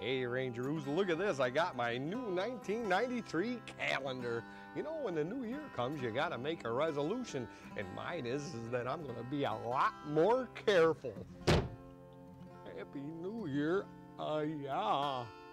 Hey Rangeroos, look at this. I got my new 1993 calendar. You know, when the new year comes, you gotta make a resolution. And mine is that I'm gonna be a lot more careful. Happy New Year. Yeah.